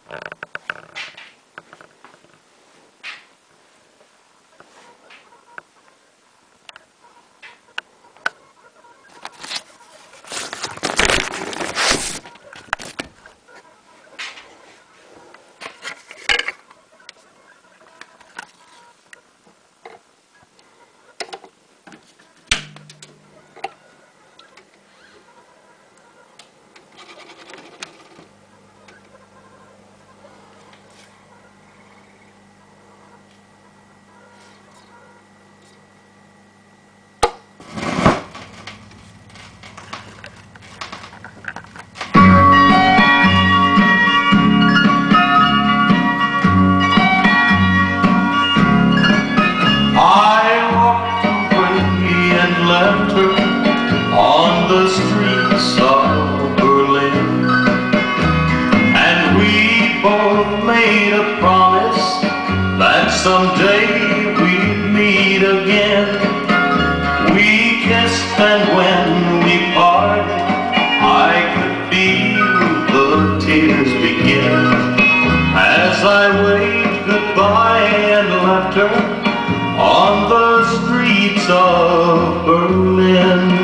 On the streets of Berlin, and we both made a promise that someday we'd meet again. We kissed, and when we parted, I could feel the tears begin. As I waved goodbye and left her on the streets of Berlin.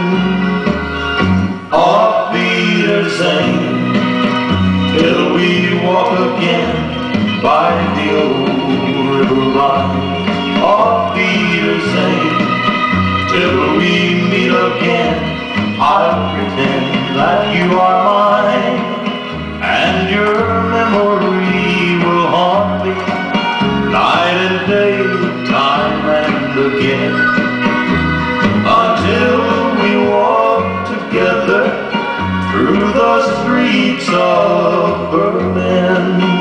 Auf Wiedersehen, till we walk again by the old river line. Auf Wiedersehen, till we meet again. I'll pretend that you are mine, and your memory will haunt me night and day, time and again, until we walk together through the streets of Berlin.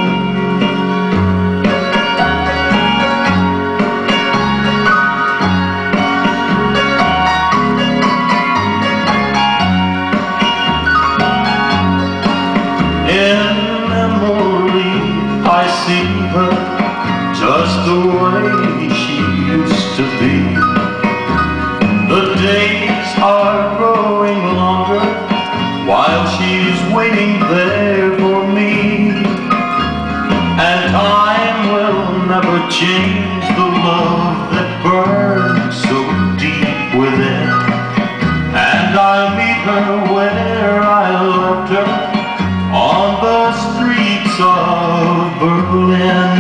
In memory I see her just the way she used to be. The days are growing longer while she's waiting there for me, and time will never change the love that burns so deep within. And I'll meet her where I left her, on the streets of Berlin.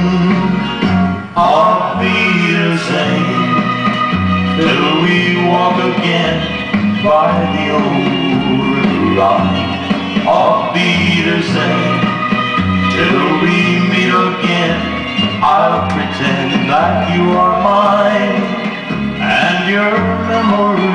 Auf Wiedersehen, till we walk again by the old river line. Auf Wiedersehen, till we meet again. I'll pretend that you are mine, and your memory